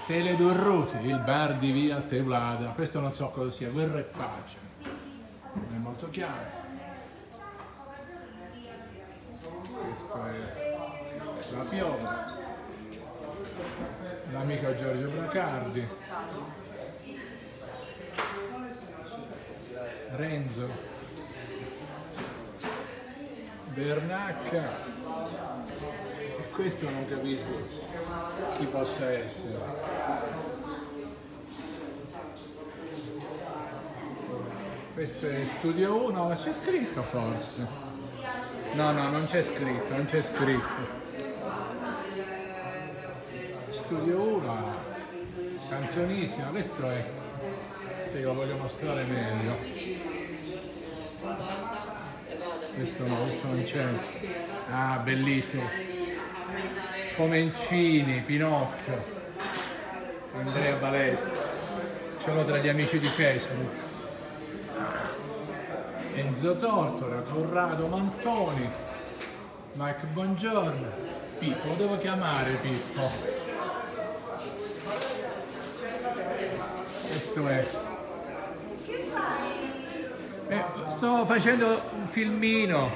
Tele Durruti, il bar di via Teulada. Questo non so cosa sia, Guerra e Pace. Non è molto chiaro. Questo è la Piovra. L'amico Giorgio Bracardi. Renzo. Bernacca. E questo non capisco chi possa essere. Questo è Studio 1, ma c'è scritto forse? No, non c'è scritto, non c'è scritto. Studio 1, canzonissima, questo è, se lo voglio mostrare meglio. Questo non c'è. Ah, bellissimo. Comencini, Pinocchio, Andrea Balestra, sono tra gli amici di Facebook. Enzo Tortora, Corrado Mantoni, Mike Bongiorno, Pippo, lo devo chiamare Pippo. Questo è. Che fai? Sto facendo un filmino.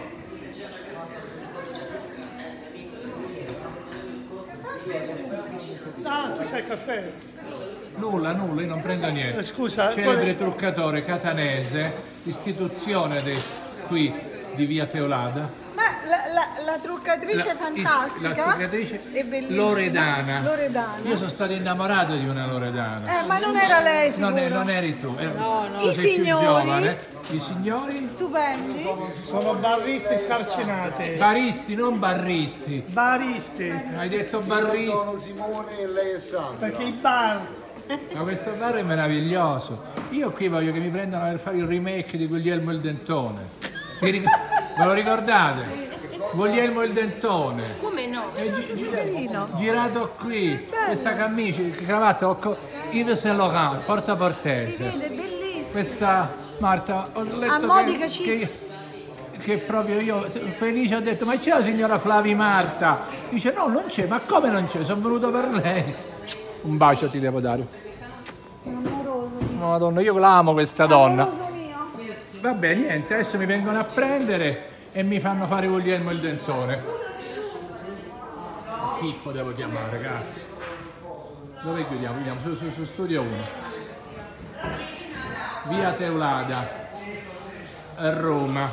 Ah, tu c'hai il caffè? Nulla, io non prendo niente. Scusa, Celebre truccatore catanese, istituzione qui di via Teulada. Ma la truccatrice è fantastica. La truccatrice è bellissima. Loredana. Loredana. Io sono stato innamorato di una Loredana. Ma non era lei sicuro? Non eri tu. No. Tu I sei più signori? giovane. I signori? Stupendi. sono barristi scarcinati. Baristi, non barristi. Baristi. Hai detto Io barristi. sono Simone e lei è Sandra. Perché i bar. Ma questo bar è meraviglioso. Io qui voglio che mi prendano per fare il remake di Guglielmo il Dentone. Ve lo ricordate? Guglielmo il Dentone. Come no? Girato qui. Questa camicia, cravatta, Yves Saint Laurent, porta Si portese. vede, bellissimo. Questa Marta, ho letto A Modica che proprio io felice ho detto, ma c'è la signora Flavi Marta? Dice no, non c'è, ma come non c'è? Sono venuto per lei. Un bacio ti devo dare. Amoroso. Madonna, io l'amo questa donna. Amoroso mio. Vabbè, niente, adesso mi vengono a prendere e mi fanno fare Guglielmo il Dentone. Pippo devo chiamare, ragazzi. Dove chiudiamo? Chiudiamo su Studio 1. Via Teulada, a Roma.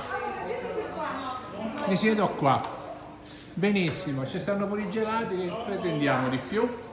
Mi siedo qua. Benissimo, ci stanno pure i gelati, che pretendiamo di più?